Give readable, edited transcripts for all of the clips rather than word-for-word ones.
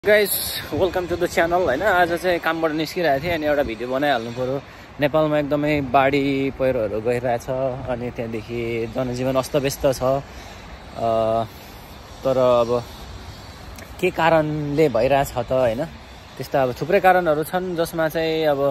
Guys welcome to the channel हैन। आज चाहिँ कामबाट निस्किरहेको थिएँ अनि एउटा भिडियो बनाइहाल्नु पर्यो। नेपालमा एकदमै बाढी पहिरोहरू गइरहेछ अनि त्यहाँदेखि जनजीवन अस्तव्यस्त छ। तर अब के कारणले भइरहेछ त हैन, त्यस्ता अब थुप्रै कारणहरू छन् जसमा चाहिँ अब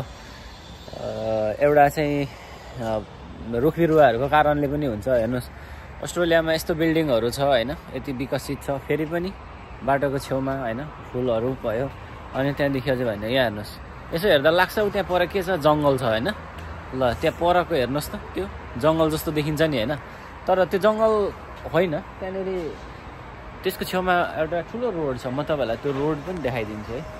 एउटा चाहिँ रुख बिरुवाहरूको कारणले पनि हुन्छ। हेर्नुहोस्, अस्ट्रेलियामा यस्तो बिल्डिङहरू छ हैन, यति विकसित छ, फेरि पनि बाटोको छेउमा हैन फुलहरू भयो। अनि त्यहाँदेखि अझै भने यहाँ हेर्नुहोस्, यसो हेर्दा लाग्छ त्यहाँ पर के छ, जङ्गल छ हैन। ल त्यहाँ परको हेर्नुहोस् त, त्यो जङ्गल जस्तो देखिन्छ नि हैन, तर त्यो जङ्गल होइन। त्यहाँनिर त्यसको छेउमा एउटा ठुलो रोड छ, म तपाईँलाई त्यो रोड पनि देखाइदिन्छु है।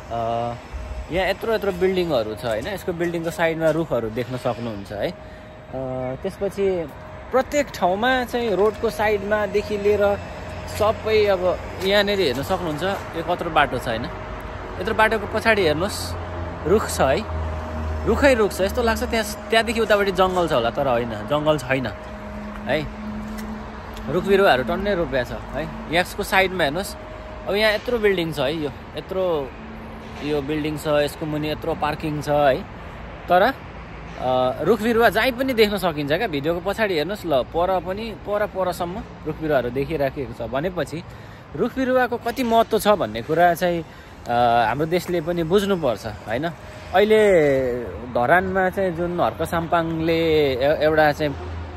यहाँ यत्रो यत्रो बिल्डिङहरू छ हैन, यसको बिल्डिङको साइडमा रुखहरू देख्न सक्नुहुन्छ है। त्यसपछि प्रत्येक ठाउँमा चाहिँ रोडको साइडमादेखि लिएर सबै अब यहाँनिर हेर्न सक्नुहुन्छ, यो कत्रो बाटो छ हैन। यत्रो बाटोको पछाडि हेर्नुहोस् रुख छ है, रुखै रुख छ। यस्तो लाग्छ त्यहाँदेखि उतापट्टि जङ्गल छ होला, तर होइन, जङ्गल छैन है। रुख बिरुवाहरू टन्नै रोपिया छ है। यसको साइडमा हेर्नुहोस्, अब यहाँ यत्रो बिल्डिङ छ है, यो बिल्डिङ छ, यसको मुनि यत्रो पार्किङ छ है। तर रुख बिरुवा जहीँ पनि देख्न सकिन्छ क्या। भिडियोको पछाडि हेर्नुहोस्, ल परसम्म रुख बिरुवाहरू देखिराखेको छ भनेपछि रुख बिरुवाको कति महत्त्व छ भन्ने कुरा चाहिँ हाम्रो देशले पनि बुझ्नुपर्छ होइन। अहिले धरानमा चाहिँ जुन हर्क साम्पाङले एउटा चाहिँ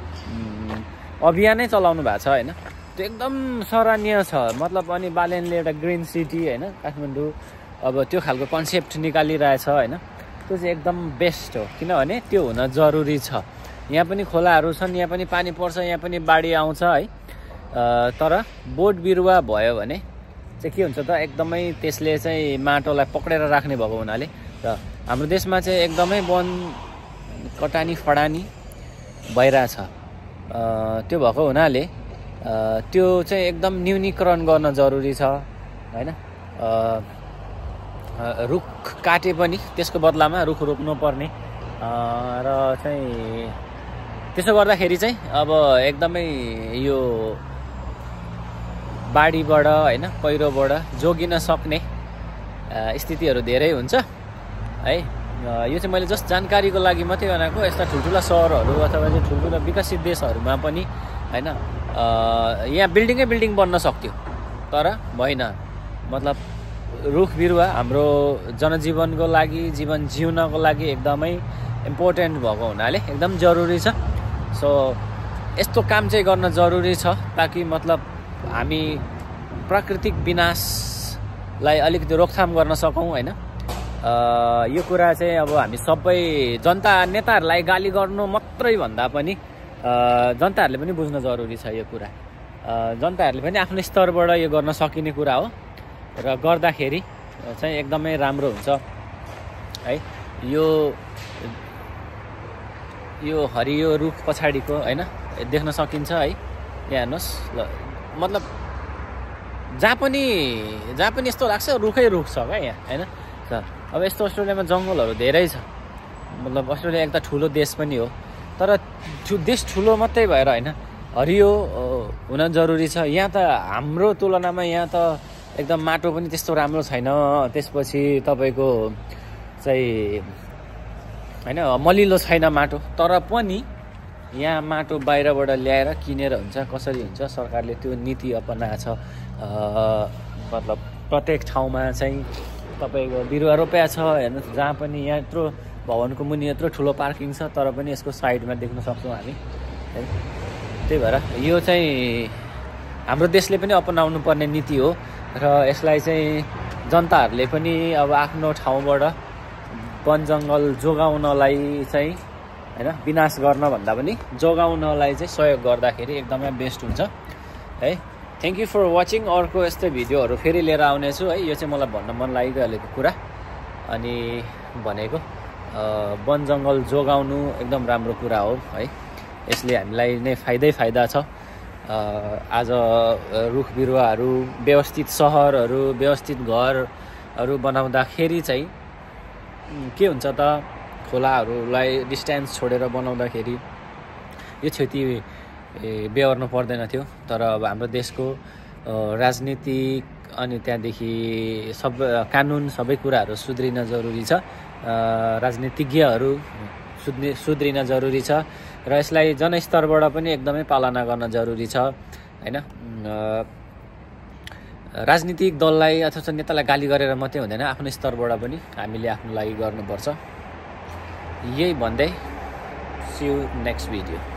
अभियानै चलाउनु भएको छ होइन, त्यो एकदम सराहनीय छ। मतलब अनि बालेनले एउटा ग्रिन सिटी होइन काठमाडौँ, अब त्यो खालको कन्सेप्ट निकालिरहेछ होइन। त्यो चाहिँ एकदम बेस्ट हो, किनभने त्यो हुन जरुरी छ। यहाँ पनि खोलाहरू छन्, यहाँ पनि पानी पर्छ, यहाँ पनि बाढी आउँछ है। तर बोट बिरुवा भयो भने चाहिँ के हुन्छ त, एकदमै त्यसले चाहिँ माटोलाई पक्रेर राख्ने भएको हुनाले र हाम्रो देशमा चाहिँ एकदमै वन कटानी फडानी भइरहेछ। त्यो भएको हुनाले त्यो चाहिँ एकदम न्यूनीकरण गर्न जरुरी छ होइन। रुख काटे पनि त्यसको बदलामा रुख रोप्नु पर्ने र चाहिँ त्यसो गर्दाखेरि चाहिँ अब एकदमै यो बाढीबाट होइन पहिरोबाट जोगिन सक्ने स्थितिहरू धेरै हुन्छ है। यो चाहिँ मैले जस्ट जानकारीको लागि मात्रै बनाएको। यस्ता ठुल्ठुला सहरहरू अथवा चाहिँ ठुल्ठुला विकसित देशहरूमा पनि होइन यहाँ बिल्डिङ बन्न सक्थ्यो, तर भएन। मतलब रुख बिरुवा हाम्रो जनजीवनको लागि, जीवन जिउनको लागि एकदमै इम्पोर्टेन्ट भएको हुनाले एकदम जरुरी छ। सो यस्तो काम चाहिँ गर्न जरुरी छ ताकि मतलब हामी प्राकृतिक विनाशलाई अलिकति रोकथाम गर्न सकौँ होइन। यो कुरा चाहिँ अब हामी सबै नेताहरूलाई गाली गर्नु मात्रै भन्दा पनि जनताहरूले पनि बुझ्न जरुरी छ। यो कुरा जनताहरूले पनि आफ्नो स्तरबाट यो गर्न सकिने कुरा हो र गर्दाखेरि चाहिँ एकदमै राम्रो हुन्छ है। यो हरियो रुख पछाडिको होइन देख्न सकिन्छ है। यहाँ हेर्नुहोस्, ल मतलब जहाँ पनि यस्तो लाग्छ रुखै रुख छ क्या यहाँ होइन। अब यस्तो अस्ट्रेलियामा जङ्गलहरू धेरै छ। मतलब अस्ट्रेलिया एउटा ठुलो देश पनि हो, तर देश ठुलो मात्रै भएर होइन, हरियो हुन जरुरी छ। यहाँ त हाम्रो तुलनामा यहाँ त एकदम माटो पनि त्यस्तो राम्रो छैन। त्यसपछि तपाईँको चाहिँ होइन मलिलो छैन माटो, तर पनि यहाँ माटो बाहिरबाट ल्याएर किनेर हुन्छ, कसरी हुन्छ, सरकारले त्यो नीति अपनाएको छ। मतलब प्रत्येक ठाउँमा चाहिँ तपाईँको बिरुवा रोप्या छ। हेर्नुहोस्, जहाँ पनि यहाँ यत्रो भवनको मुनि यत्रो ठुलो पार्किङ छ, तर पनि यसको साइडमा देख्न सक्छौँ हामी है। त्यही भएर यो चाहिँ हाम्रो देशले पनि अपनाउनु पर्ने नीति हो र यसलाई चाहिँ जनताहरूले पनि अब आफ्नो ठाउँबाट वन जङ्गल जोगाउनलाई चाहिँ होइन विनाश गर्न भन्दा पनि जोगाउनलाई चाहिँ सहयोग गर्दाखेरि एकदमै बेस्ट हुन्छ है। Thank you for watching. अर्को यस्तै भिडियोहरू फेरि लिएर आउनेछु है। यो चाहिँ मलाई भन्न मन लागिरहेको कुरा अनि भनेको वन जङ्गल जोगाउनु एकदम राम्रो कुरा हो है। यसले हामीलाई नै फाइदा छ। आज रुख बिरुवाहरू, व्यवस्थित सहरहरू, व्यवस्थित घरहरू बनाउँदाखेरि चाहिँ के हुन्छ त, खोलाहरूलाई डिस्टेन्स छोडेर बनाउँदाखेरि यो क्षति बेहोर्नु पर्दैन थियो। तर अब हाम्रो देशको राजनीतिक अनि त्यहाँदेखि कानुन सबै कुराहरू सुध्रिन जरुरी छ। राजनीतिज्ञहरू सुध्रिन जरुरी छ र यसलाई जनस्तरबाट पनि एकदमै पालना गर्न जरुरी छ हैन। राजनीतिक दललाई अथवा नेतालाई गाली गरेर मात्रै हुँदैन, आफ्नो स्तरबाट पनि हामीले आफ्नो लागि गर्नुपर्छ। यही भन्दै see you next video।